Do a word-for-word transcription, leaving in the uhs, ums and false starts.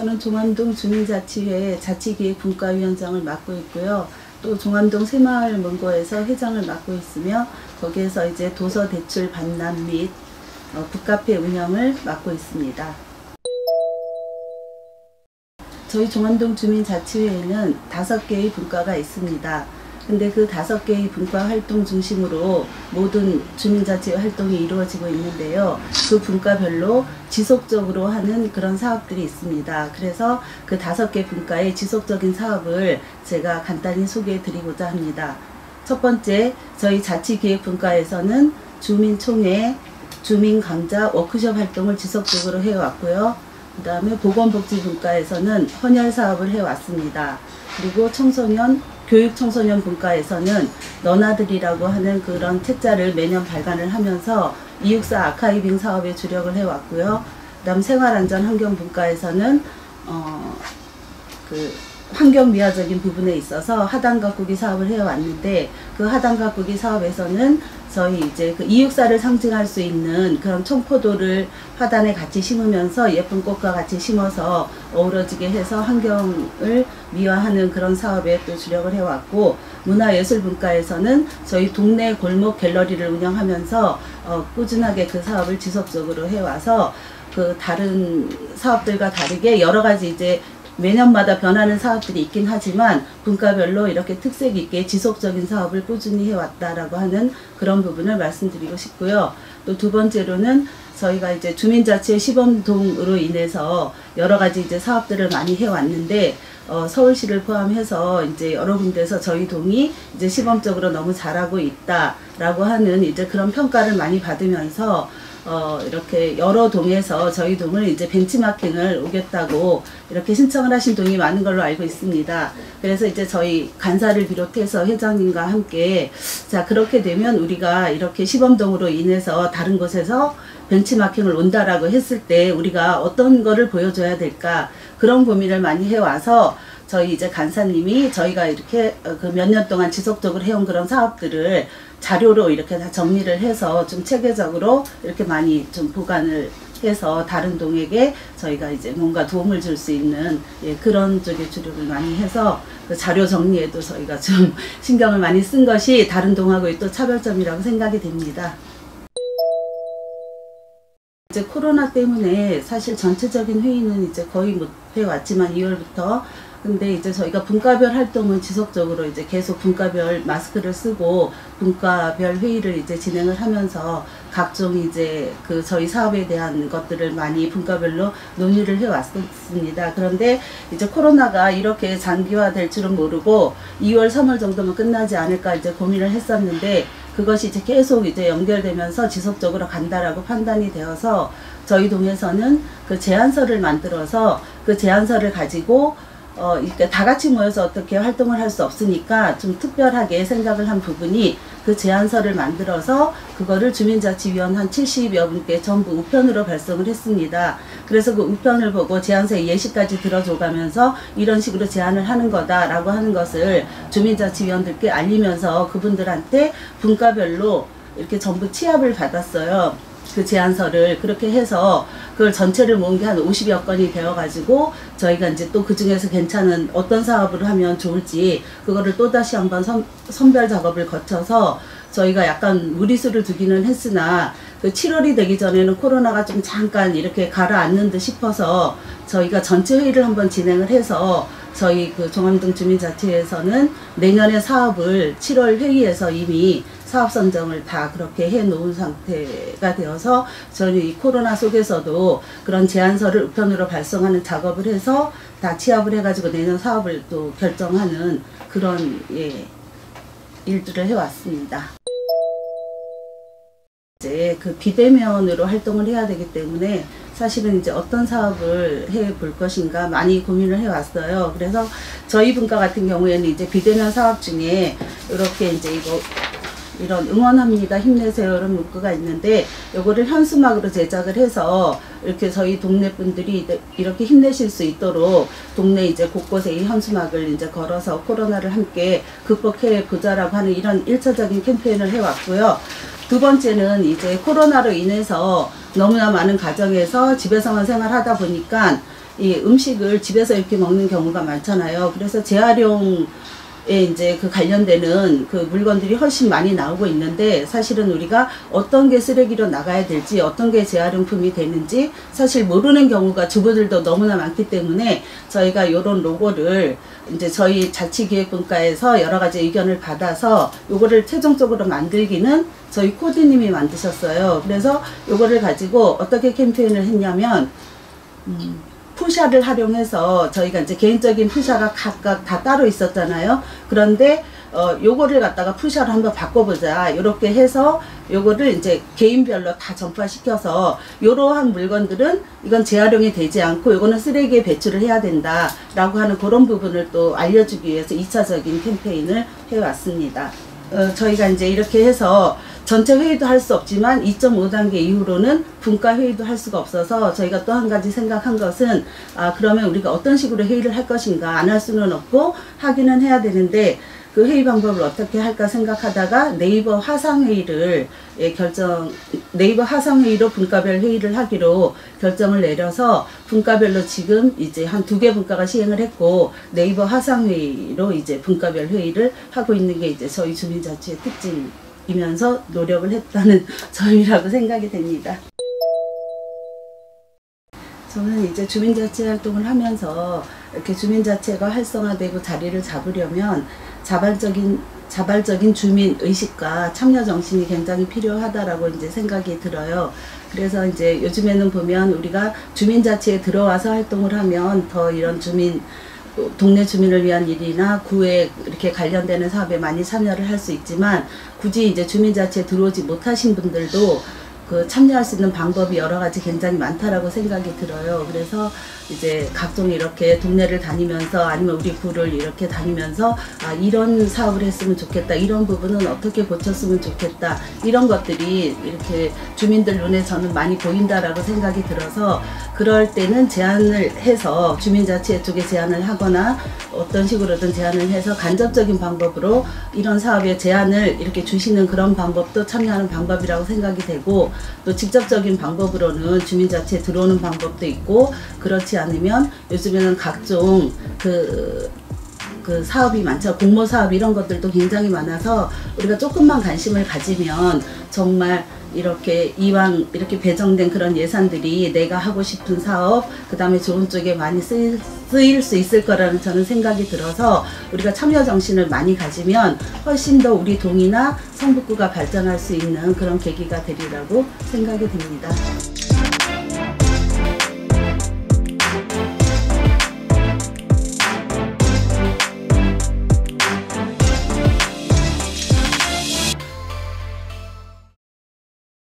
저는 종암동 주민자치회 자치기획분과위원장을 맡고 있고요. 또 종암동 새마을문고에서 회장을 맡고 있으며 거기에서 이제 도서 대출 반납 및 어, 북카페 운영을 맡고 있습니다. 저희 종암동 주민자치회에는 다섯 개의 분과가 있습니다. 근데 그 다섯 개의 분과 활동 중심으로 모든 주민자치회 활동이 이루어지고 있는데요. 그 분과별로 지속적으로 하는 그런 사업들이 있습니다. 그래서 그 다섯 개 분과의 지속적인 사업을 제가 간단히 소개해 드리고자 합니다. 첫 번째, 저희 자치기획분과에서는 주민총회, 주민강좌, 워크숍 활동을 지속적으로 해왔고요. 그 다음에 보건복지분과에서는 헌혈 사업을 해왔습니다. 그리고 청소년, 교육청소년 분과에서는 너나들이라고 하는 그런 책자를 매년 발간을 하면서 이육사 아카이빙 사업에 주력을 해왔고요. 그 다음 생활안전환경분과에서는 어, 그 환경미화적인 부분에 있어서 하단 가꾸기 사업을 해왔는데, 그 하단 가꾸기 사업에서는 저희 이제 그 이육사를 상징할 수 있는 그런 청포도를 화단에 같이 심으면서 예쁜 꽃과 같이 심어서 어우러지게 해서 환경을 미화하는 그런 사업에 또 주력을 해왔고, 문화예술분과에서는 저희 동네 골목 갤러리를 운영하면서 어, 꾸준하게 그 사업을 지속적으로 해와서 그 다른 사업들과 다르게 여러 가지 이제 매년마다 변하는 사업들이 있긴 하지만 분과별로 이렇게 특색 있게 지속적인 사업을 꾸준히 해왔다라고 하는 그런 부분을 말씀드리고 싶고요. 또 두 번째로는 저희가 이제 주민자치회 시범동으로 인해서 여러 가지 이제 사업들을 많이 해왔는데, 어, 서울시를 포함해서 이제 여러 군데서 저희 동이 이제 시범적으로 너무 잘하고 있다라고 하는 이제 그런 평가를 많이 받으면서 어, 이렇게 여러 동에서 저희 동을 이제 벤치마킹을 오겠다고 이렇게 신청을 하신 동이 많은 걸로 알고 있습니다. 그래서 이제 저희 간사를 비롯해서 회장님과 함께, 자, 그렇게 되면 우리가 이렇게 시범동으로 인해서 다른 곳에서 벤치마킹을 온다라고 했을 때 우리가 어떤 거를 보여줘야 될까, 그런 고민을 많이 해와서 저희 이제 간사님이 저희가 이렇게 그 몇 년 동안 지속적으로 해온 그런 사업들을 자료로 이렇게 다 정리를 해서 좀 체계적으로 이렇게 많이 좀 보관을 해서 다른 동에게 저희가 이제 뭔가 도움을 줄 수 있는, 예, 그런 쪽에 주력을 많이 해서 그 자료 정리에도 저희가 좀 신경을 많이 쓴 것이 다른 동하고의 또 차별점이라고 생각이 됩니다. 이제 코로나 때문에 사실 전체적인 회의는 이제 거의 못 해왔지만 이월부터, 근데 이제 저희가 분과별 활동은 지속적으로 이제 계속 분과별 마스크를 쓰고 분과별 회의를 이제 진행을 하면서 각종 이제 그 저희 사업에 대한 것들을 많이 분과별로 논의를 해왔습니다. 그런데 이제 코로나가 이렇게 장기화될 줄은 모르고 이월, 삼월 정도면 끝나지 않을까 이제 고민을 했었는데, 그것이 이제 계속 이제 연결되면서 지속적으로 간다라고 판단이 되어서 저희 동에서는 그 제안서를 만들어서 그 제안서를 가지고 어, 이렇게 다 같이 모여서 어떻게 활동을 할 수 없으니까 좀 특별하게 생각을 한 부분이, 그 제안서를 만들어서 그거를 주민자치위원 한 칠십여 분께 전부 우편으로 발송을 했습니다. 그래서 그 우편을 보고 제안서의 예시까지 들어줘가면서 이런 식으로 제안을 하는 거다라고 하는 것을 주민자치위원들께 알리면서 그분들한테 분과별로 이렇게 전부 취합을 받았어요. 그 제안서를 그렇게 해서 그걸 전체를 모은 게 한 오십여 건이 되어가지고 저희가 이제 또 그 중에서 괜찮은 어떤 사업을 하면 좋을지 그거를 또다시 한번 선, 선별 작업을 거쳐서 저희가 약간 무리수를 두기는 했으나 그 칠월이 되기 전에는 코로나가 좀 잠깐 이렇게 가라앉는 듯 싶어서 저희가 전체 회의를 한번 진행을 해서 저희 그 종암동 주민자치회에서는 내년의 사업을 칠월 회의에서 이미 사업 선정을 다 그렇게 해 놓은 상태가 되어서 저는 이 코로나 속에서도 그런 제안서를 우편으로 발송하는 작업을 해서 다 취합을 해가지고 내년 사업을 또 결정하는 그런, 예, 일들을 해왔습니다. 이제 그 비대면으로 활동을 해야 되기 때문에 사실은 이제 어떤 사업을 해 볼 것인가 많이 고민을 해왔어요. 그래서 저희 분과 같은 경우에는 이제 비대면 사업 중에 이렇게 이제 이거 이런 응원합니다, 힘내세요 이런 문구가 있는데, 요거를 현수막으로 제작을 해서 이렇게 저희 동네 분들이 이렇게 힘내실 수 있도록 동네 이제 곳곳에 이 현수막을 이제 걸어서 코로나를 함께 극복해 보자라고 하는 이런 일차적인 캠페인을 해왔고요. 두 번째는 이제 코로나로 인해서 너무나 많은 가정에서 집에서만 생활하다 보니까 이 음식을 집에서 이렇게 먹는 경우가 많잖아요. 그래서 재활용 에 이제 그 관련되는 그 물건들이 훨씬 많이 나오고 있는데, 사실은 우리가 어떤 게 쓰레기로 나가야 될지, 어떤 게 재활용품이 되는지 사실 모르는 경우가 주부들도 너무나 많기 때문에 저희가 이런 로고를 이제 저희 자치기획분과에서 여러 가지 의견을 받아서 요거를 최종적으로 만들기는 저희 코디님이 만드셨어요. 그래서 요거를 가지고 어떻게 캠페인을 했냐면, 음, 푸샤를 활용해서 저희가 이제 개인적인 푸샤가 각각 다 따로 있었잖아요. 그런데 어 요거를 갖다가 푸샤로 한번 바꿔보자, 요렇게 해서 요거를 이제 개인별로 다 전파시켜서 요러한 물건들은 이건 재활용이 되지 않고 요거는 쓰레기에 배출을 해야 된다 라고 하는 그런 부분을 또 알려주기 위해서 이 차적인 캠페인을 해왔습니다. 어, 저희가 이제 이렇게 해서 전체 회의도 할 수 없지만 이 점 오 단계 이후로는 분과 회의도 할 수가 없어서 저희가 또 한 가지 생각한 것은, 아 그러면 우리가 어떤 식으로 회의를 할 것인가, 안 할 수는 없고 하기는 해야 되는데 그 회의 방법을 어떻게 할까 생각하다가 네이버 화상회의를 예, 결정 네이버 화상회의로 분과별 회의를 하기로 결정을 내려서 분과별로 지금 이제 한 두 개 분과가 시행을 했고, 네이버 화상회의로 이제 분과별 회의를 하고 있는 게 이제 저희 주민자치의 특징이면서 노력을 했다는 점이라고 생각이 됩니다. 저는 이제 주민자치 활동을 하면서 이렇게 주민자치가 활성화되고 자리를 잡으려면 자발적인 자발적인 주민 의식과 참여 정신이 굉장히 필요하다라고 이제 생각이 들어요. 그래서 이제 요즘에는 보면 우리가 주민자치에 들어와서 활동을 하면 더 이런 주민 동네 주민을 위한 일이나 구에 이렇게 관련되는 사업에 많이 참여를 할 수 있지만, 굳이 이제 주민자치에 들어오지 못하신 분들도 그 참여할 수 있는 방법이 여러 가지 굉장히 많다라고 생각이 들어요. 그래서 이제 각종 이렇게 동네를 다니면서 아니면 우리 구를 이렇게 다니면서 아 이런 사업을 했으면 좋겠다, 이런 부분은 어떻게 고쳤으면 좋겠다, 이런 것들이 이렇게 주민들 눈에 저는 많이 보인다라고 생각이 들어서, 그럴 때는 제안을 해서 주민자치회 쪽에 제안을 하거나 어떤 식으로든 제안을 해서 간접적인 방법으로 이런 사업에 제안을 이렇게 주시는 그런 방법도 참여하는 방법이라고 생각이 되고, 또 직접적인 방법으로는 주민자치에 들어오는 방법도 있고, 그렇지 않으면 요즘에는 각종 그, 그 사업이 많죠. 공모 사업 이런 것들도 굉장히 많아서 우리가 조금만 관심을 가지면 정말 이렇게 이왕 이렇게 배정된 그런 예산들이 내가 하고 싶은 사업, 그 다음에 좋은 쪽에 많이 쓰일, 쓰일 수 있을 거라는 저는 생각이 들어서, 우리가 참여 정신을 많이 가지면 훨씬 더 우리 동이나 성북구가 발전할 수 있는 그런 계기가 되리라고 생각이 듭니다.